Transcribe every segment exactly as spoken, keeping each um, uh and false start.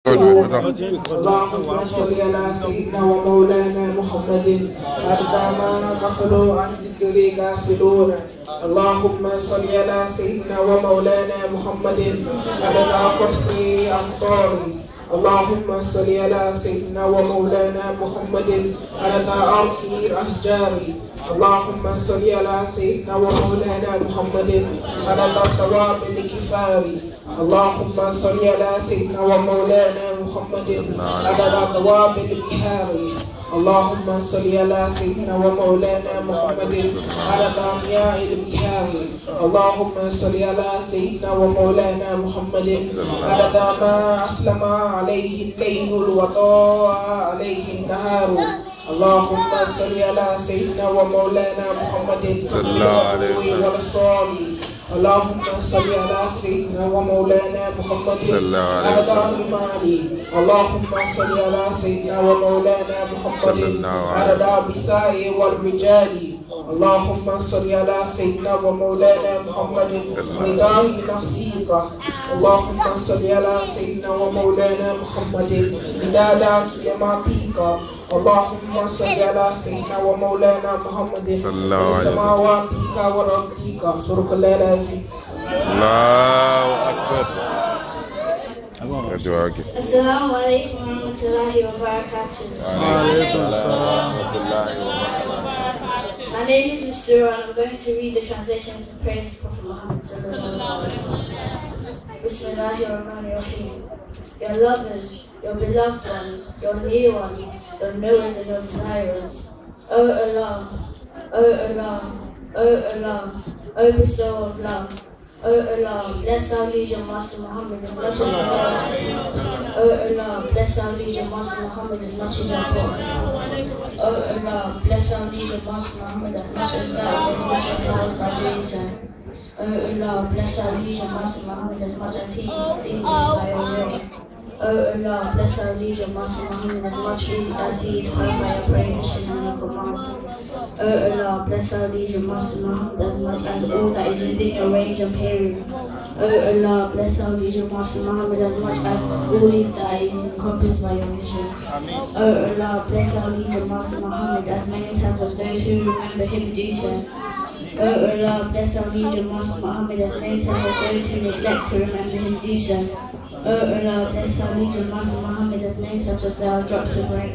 اللهم صل على سيدنا ومولانا محمد أقدام غفلوا عن ذكري غافلون. اللهم صل على سيدنا ومولانا محمد عدد قطر أمطاري. اللهم صل على سيدنا ومولانا محمد عدد أرض الأشجار. اللهم صل على سيدنا ومولانا محمد عدد الدواب الكفار. اللهم صل على سيدنا ومولانا محمد عدد الدواب البحار. اللهم صل على سيدنا ومولانا محمد عدد مياه البحار. اللهم صل على سيدنا ومولانا محمد عدد ما أسلم عليه الليل وطاع عليه النهار. اللهم صل على سيدنا ومولانا محمد صلى الله عليه وسلم. اللهم صل على سيدنا ومولانا محمد صلى الله عليه وسلم. اللهم صل على سيدنا ومولانا محمد عدد النساء والرجال. اللهم صل على سيدنا ومولانا محمد رضاه نفسيك. اللهم صل على سيدنا ومولانا محمد مداد كلماتك. اللهم صل على سيدنا ومولانا محمد سماواتك وارضك. صدق الله العظيم. الله أكبر. Assalamu alaikum wa rahmatullahi wa barakatuh. My name is Mister and I'm going to read the translation of the prayers of Prophet Muhammad sallallahu alaihi wasallam. Bismillahirrahmanirrahim. Your lovers, your beloved ones, your near ones, your knowers and your desirers. O Allah, O Allah, O Allah, O bestower of love. O Allah, bless our leader Master Muhammad as much as you want. O Allah, bless our leader Master Muhammad as much as you want. O Allah, bless our leader Master Muhammad as much as thou and as much as thou hast thy reason. O Allah, bless our leader Master Muhammad as much as he is distinguished by your way. O Allah, bless our leader Master Muhammad as much as he is heard by your prohibition and your command. O Allah, bless our leader Master Muhammad as much as all that is within your range of hearing. O Allah, bless our leader Master Muhammad as much as all is that is encompassed by your vision. O Allah, bless our leader Master Muhammad as many times as those who remember him do so. O Allah, bless our leader Master Muhammad as many times as those who neglect to remember him do so. O Allah, bless our leader Master Muhammad as many times as there are drops of rain.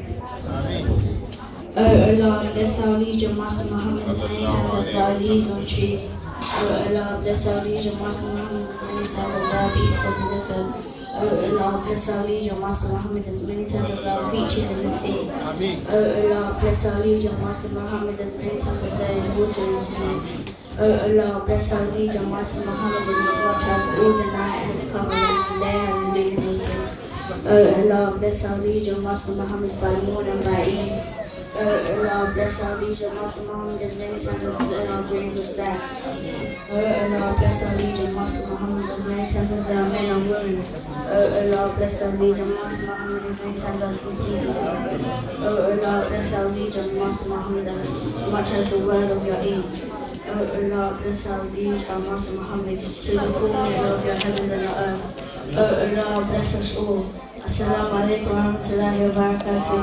O Allah, bless our leader Master Muhammad as many times as there are leaves on trees. O Allah, bless our leader Master Muhammad as many times as there are beasts of the desert. O Allah, bless our leader Master Muhammad as many times as there are creatures in the sea. O Allah, bless our leader Master Muhammad as many times as there is water in the sea. O Allah, bless our leader Master Muhammad as much as all the night has covered and the day has illuminated. O Allah, bless our leader Master Muhammad by morn and by eve. O Allah, bless our leader Master Muhammad as many times as there are grains of sand. O Allah, bless our leader Master Muhammad as many times as there are men and women. O Allah, bless our leader Master Muhammad as many times as he pleases you. O Allah, bless our leader Master Muhammad as much as the word of your age. O Allah, bless our leader Master Muhammad to the fullness of your heavens and your earth. O Allah, bless us all. Assalamu alaikum wa rahmatullahi wa barakatuh.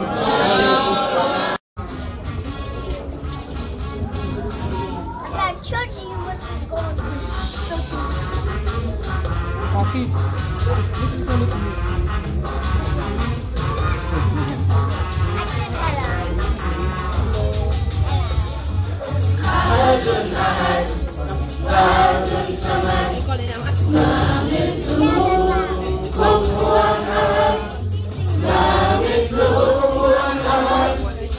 Coffee? Send it to me. أحد أحد واحد صمد ما مثله كفوا أحد ما مثله كفوا أحد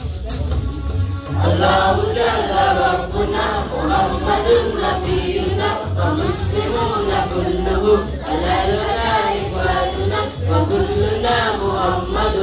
الله جل ربنا محمد نبينا ومسلمون كلهم على الملائكة وكلنا محمد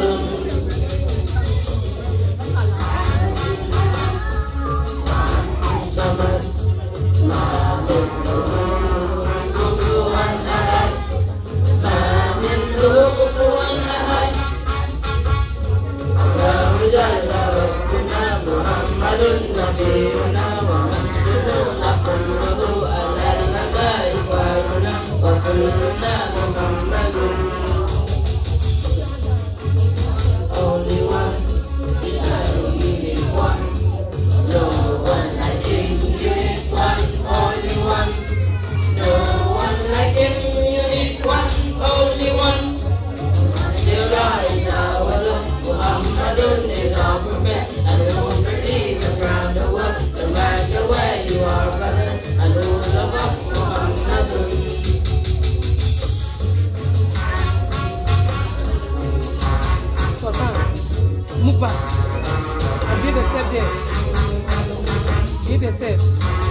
back. And give a step there. Give a step.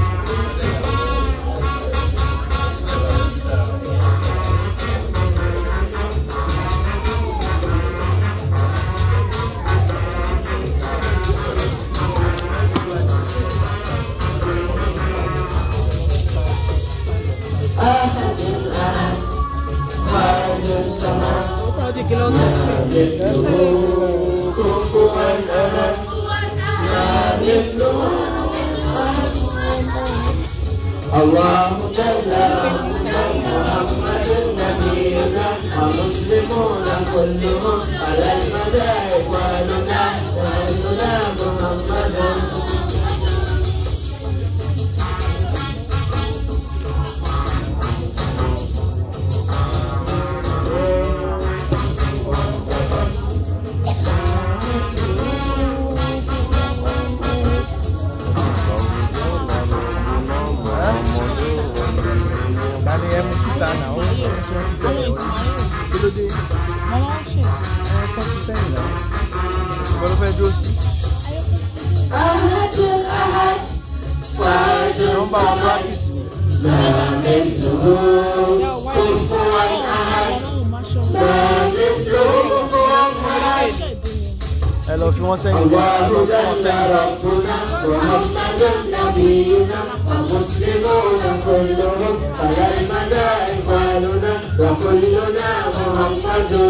الله جل محمد نبينا ومسلمون كلهم على المدى إخواننا سيدنا محمد Hello, if you want to say الله جل ربنا محمد نبينا ومسلمون كلهم على المدى إخواننا وكلنا محمد